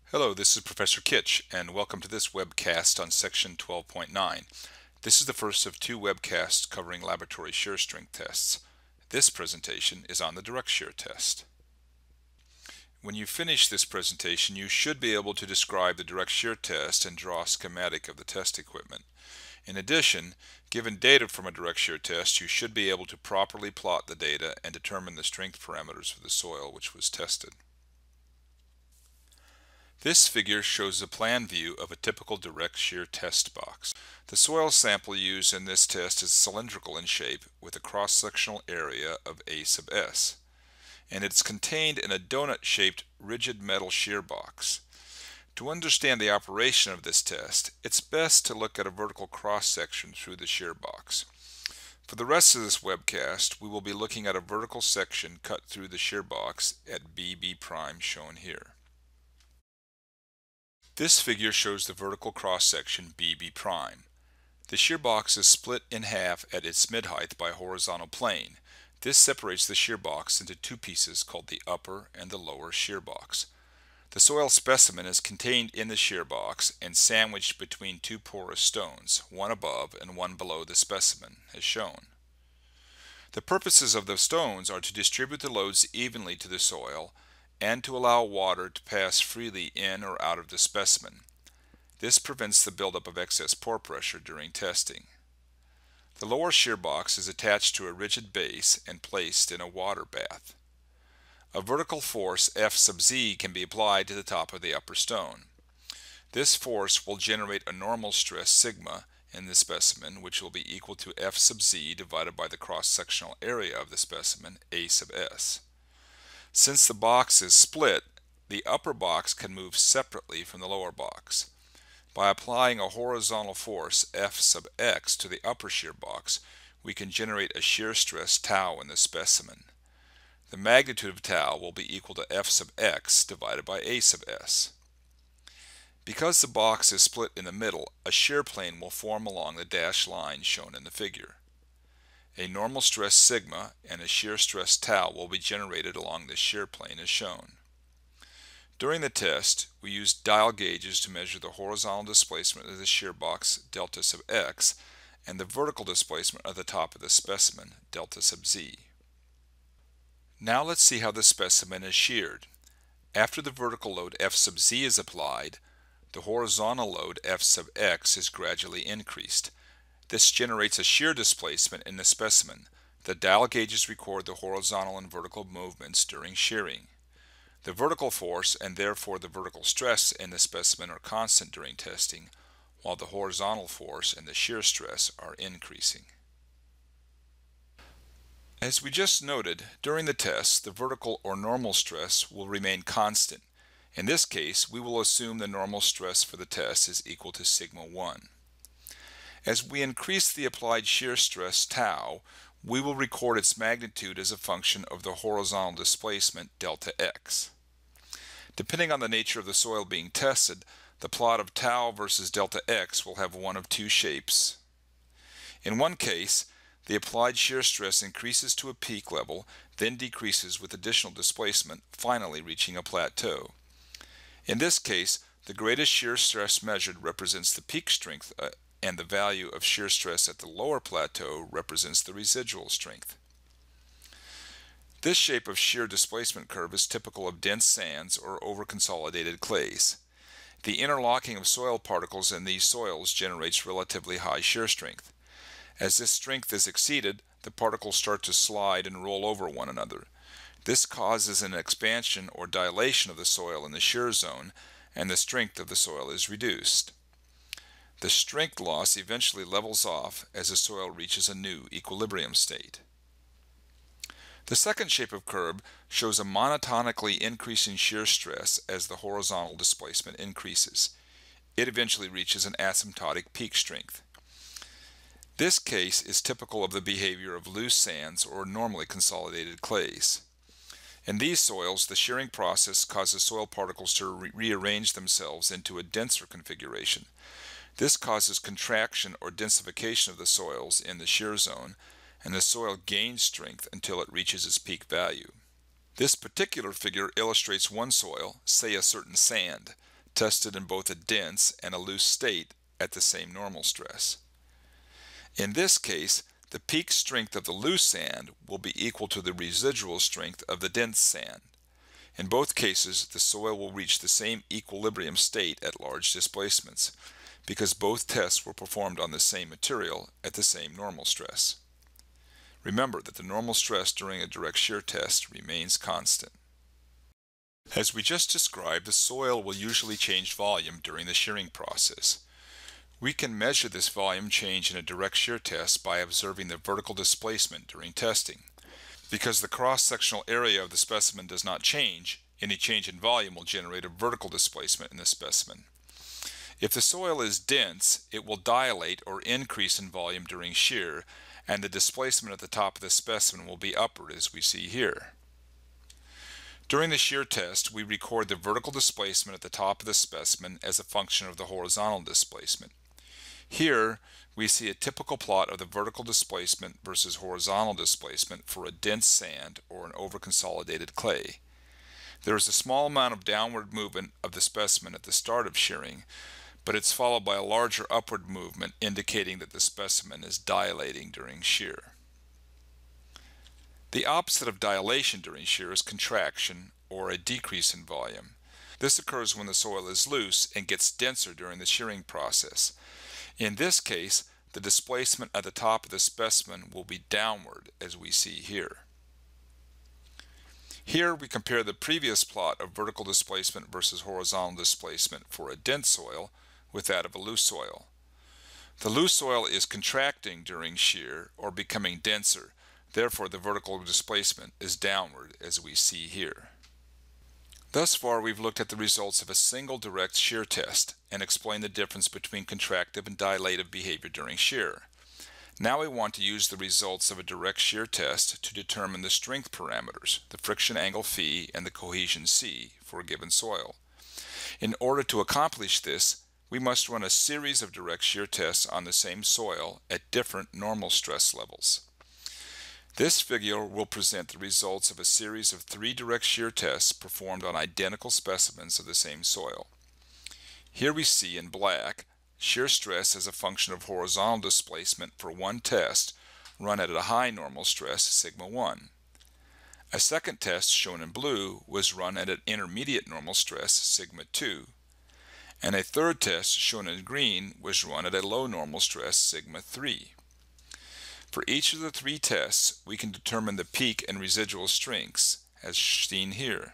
Hello, this is Professor Kitch, and welcome to this webcast on Section 12.9. This is the first of two webcasts covering laboratory shear strength tests. This presentation is on the direct shear test. When you finish this presentation, you should be able to describe the direct shear test and draw a schematic of the test equipment. In addition, given data from a direct shear test, you should be able to properly plot the data and determine the strength parameters for the soil which was tested. This figure shows a plan view of a typical direct shear test box. The soil sample used in this test is cylindrical in shape with a cross-sectional area of A sub s, and it's contained in a donut-shaped rigid metal shear box. To understand the operation of this test, it's best to look at a vertical cross-section through the shear box. For the rest of this webcast, we will be looking at a vertical section cut through the shear box at BB prime shown here. This figure shows the vertical cross-section BB prime. The shear box is split in half at its mid-height by a horizontal plane. This separates the shear box into two pieces called the upper and the lower shear box. The soil specimen is contained in the shear box and sandwiched between two porous stones, one above and one below the specimen, as shown. The purposes of the stones are to distribute the loads evenly to the soil and to allow water to pass freely in or out of the specimen. This prevents the buildup of excess pore pressure during testing. The lower shear box is attached to a rigid base and placed in a water bath. A vertical force F sub z can be applied to the top of the upper stone. This force will generate a normal stress sigma in the specimen, which will be equal to F sub z divided by the cross-sectional area of the specimen, A sub s. Since the box is split, the upper box can move separately from the lower box. By applying a horizontal force F sub x to the upper shear box, we can generate a shear stress tau in the specimen. The magnitude of tau will be equal to F sub x divided by A sub s. Because the box is split in the middle, a shear plane will form along the dashed line shown in the figure. A normal stress sigma and a shear stress tau will be generated along this shear plane as shown. During the test, we used dial gauges to measure the horizontal displacement of the shear box, delta sub x, and the vertical displacement of the top of the specimen, delta sub z. Now let's see how the specimen is sheared. After the vertical load F sub z is applied, the horizontal load F sub x is gradually increased. This generates a shear displacement in the specimen. The dial gauges record the horizontal and vertical movements during shearing. The vertical force and therefore the vertical stress in the specimen are constant during testing, while the horizontal force and the shear stress are increasing. As we just noted, during the test, the vertical or normal stress will remain constant. In this case, we will assume the normal stress for the test is equal to sigma 1. As we increase the applied shear stress tau, we will record its magnitude as a function of the horizontal displacement delta x. Depending on the nature of the soil being tested, the plot of tau versus delta x will have one of two shapes. In one case, the applied shear stress increases to a peak level, then decreases with additional displacement, finally reaching a plateau. In this case, the greatest shear stress measured represents the peak strength and the value of shear stress at the lower plateau represents the residual strength. This shape of shear displacement curve is typical of dense sands or over-consolidated clays. The interlocking of soil particles in these soils generates relatively high shear strength. As this strength is exceeded, the particles start to slide and roll over one another. This causes an expansion or dilation of the soil in the shear zone, and the strength of the soil is reduced. The strength loss eventually levels off as the soil reaches a new equilibrium state. The second shape of curve shows a monotonically increasing shear stress as the horizontal displacement increases. It eventually reaches an asymptotic peak strength. This case is typical of the behavior of loose sands or normally consolidated clays. In these soils, the shearing process causes soil particles to rearrange themselves into a denser configuration. This causes contraction or densification of the soils in the shear zone, and the soil gains strength until it reaches its peak value. This particular figure illustrates one soil, say a certain sand. tested in both a dense and a loose state at the same normal stress. In this case, the peak strength of the loose sand will be equal to the residual strength of the dense sand. In both cases, the soil will reach the same equilibrium state at large displacements, because both tests were performed on the same material at the same normal stress. Remember that the normal stress during a direct shear test remains constant. As we just described, the soil will usually change volume during the shearing process. We can measure this volume change in a direct shear test by observing the vertical displacement during testing. Because the cross-sectional area of the specimen does not change, any change in volume will generate a vertical displacement in the specimen. If the soil is dense, it will dilate or increase in volume during shear, and the displacement at the top of the specimen will be upward, as we see here. During the shear test, we record the vertical displacement at the top of the specimen as a function of the horizontal displacement. Here, we see a typical plot of the vertical displacement versus horizontal displacement for a dense sand or an overconsolidated clay. There is a small amount of downward movement of the specimen at the start of shearing, but it's followed by a larger upward movement indicating that the specimen is dilating during shear. The opposite of dilation during shear is contraction, or a decrease in volume. This occurs when the soil is loose and gets denser during the shearing process. In this case, the displacement at the top of the specimen will be downward, as we see here. Here we compare the previous plot of vertical displacement versus horizontal displacement for a dense soil with that of a loose soil. The loose soil is contracting during shear or becoming denser, therefore the vertical displacement is downward, as we see here. Thus far, we've looked at the results of a single direct shear test and explained the difference between contractive and dilative behavior during shear. Now we want to use the results of a direct shear test to determine the strength parameters, the friction angle phi and the cohesion C, for a given soil. In order to accomplish this, we must run a series of direct shear tests on the same soil at different normal stress levels. This figure will present the results of a series of 3 direct shear tests performed on identical specimens of the same soil. Here we see in black shear stress as a function of horizontal displacement for one test run at a high normal stress, sigma 1. A second test, shown in blue, was run at an intermediate normal stress, sigma 2. And a third test, shown in green, was run at a low normal stress, sigma 3. For each of the 3 tests, we can determine the peak and residual strengths, as seen here.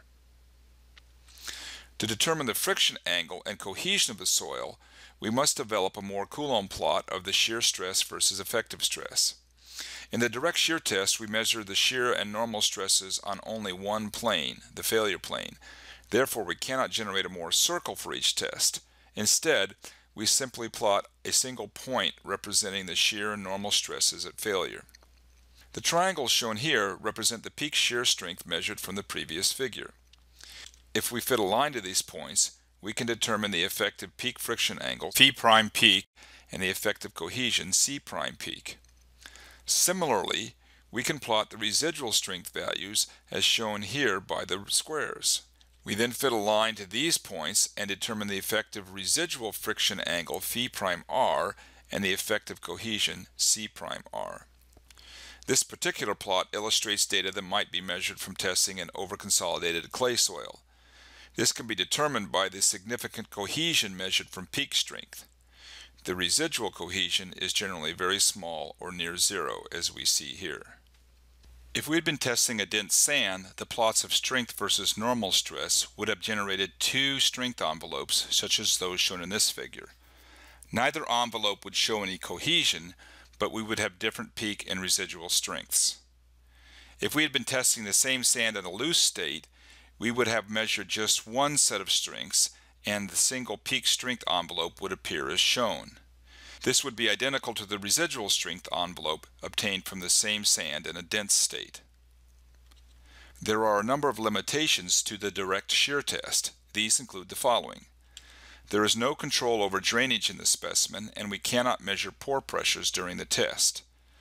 To determine the friction angle and cohesion of the soil, we must develop a Mohr-Coulomb plot of the shear stress versus effective stress. In the direct shear test, we measure the shear and normal stresses on only one plane, the failure plane. Therefore, we cannot generate a Mohr circle for each test. Instead, we simply plot a single point representing the shear and normal stresses at failure. The triangles shown here represent the peak shear strength measured from the previous figure. If we fit a line to these points, we can determine the effective peak friction angle, phi prime peak, and the effective cohesion, C prime peak. Similarly, we can plot the residual strength values as shown here by the squares. We then fit a line to these points and determine the effective residual friction angle phi prime r and the effective cohesion C prime r. This particular plot illustrates data that might be measured from testing an overconsolidated clay soil. This can be determined by the significant cohesion measured from peak strength. The residual cohesion is generally very small or near zero, as we see here. If we had been testing a dense sand, the plots of strength versus normal stress would have generated 2 strength envelopes, such as those shown in this figure. Neither envelope would show any cohesion, but we would have different peak and residual strengths. If we had been testing the same sand in a loose state, we would have measured just one set of strengths, and the single peak strength envelope would appear as shown. This would be identical to the residual strength envelope obtained from the same sand in a dense state. There are a number of limitations to the direct shear test. These include the following. There is no control over drainage in the specimen, and we cannot measure pore pressures during the test.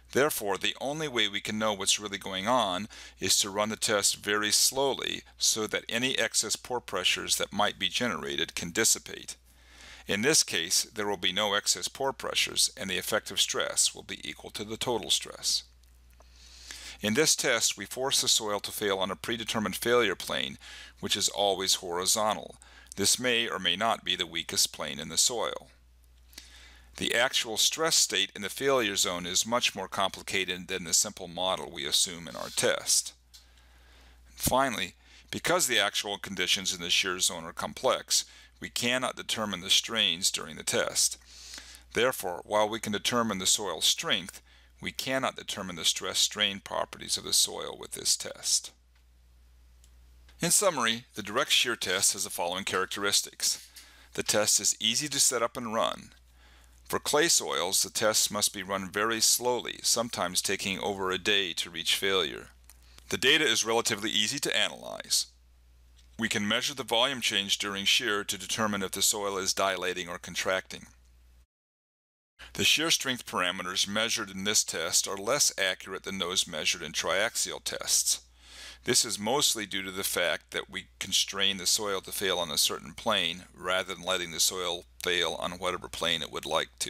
Therefore, the only way we can know what's really going on is to run the test very slowly so that any excess pore pressures that might be generated can dissipate. In this case, there will be no excess pore pressures and the effective stress will be equal to the total stress. In this test, we force the soil to fail on a predetermined failure plane, which is always horizontal. This may or may not be the weakest plane in the soil. The actual stress state in the failure zone is much more complicated than the simple model we assume in our test. Finally, because the actual conditions in the shear zone are complex, we cannot determine the strains during the test. Therefore, while we can determine the soil strength, we cannot determine the stress-strain properties of the soil with this test. In summary, the direct shear test has the following characteristics. The test is easy to set up and run. For clay soils, the test must be run very slowly, sometimes taking over a day to reach failure. The data is relatively easy to analyze. We can measure the volume change during shear to determine if the soil is dilating or contracting. The shear strength parameters measured in this test are less accurate than those measured in triaxial tests. This is mostly due to the fact that we constrain the soil to fail on a certain plane rather than letting the soil fail on whatever plane it would like to.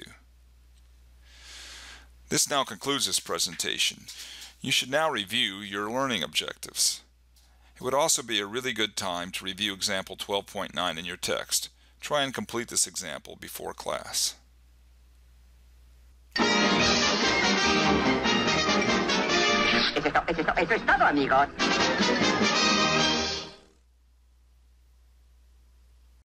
This now concludes this presentation. You should now review your learning objectives. It would also be a really good time to review example 12.9 in your text. Try and complete this example before class. Eso es todo, amigos.